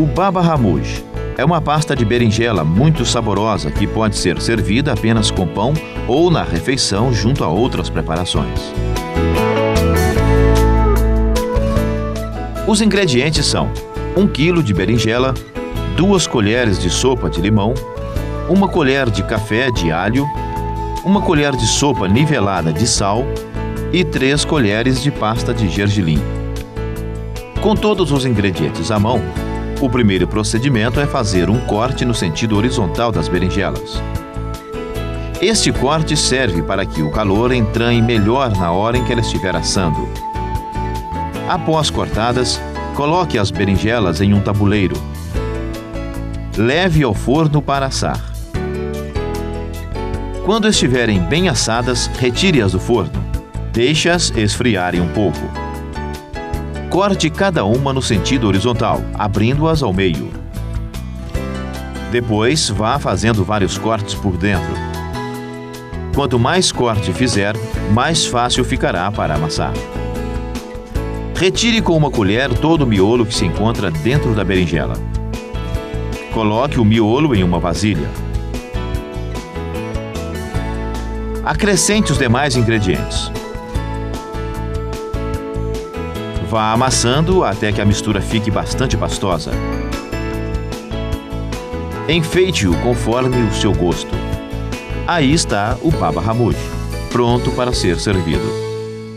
O baba ganoush é uma pasta de berinjela muito saborosa que pode ser servida apenas com pão ou na refeição junto a outras preparações. Os ingredientes são 1 kg de berinjela, 2 colheres de sopa de limão, 1 colher de café de alho, 1 colher de sopa nivelada de sal e 3 colheres de pasta de gergelim. Com todos os ingredientes à mão, o primeiro procedimento é fazer um corte no sentido horizontal das berinjelas. Este corte serve para que o calor entranhe melhor na hora em que ela estiver assando. Após cortadas, coloque as berinjelas em um tabuleiro. Leve ao forno para assar. Quando estiverem bem assadas, retire-as do forno. Deixe-as esfriarem um pouco. Corte cada uma no sentido horizontal, abrindo-as ao meio. Depois, vá fazendo vários cortes por dentro. Quanto mais corte fizer, mais fácil ficará para amassar. Retire com uma colher todo o miolo que se encontra dentro da berinjela. Coloque o miolo em uma vasilha. Acrescente os demais ingredientes. Vá amassando até que a mistura fique bastante pastosa. Enfeite-o conforme o seu gosto. Aí está o baba ganoush, pronto para ser servido.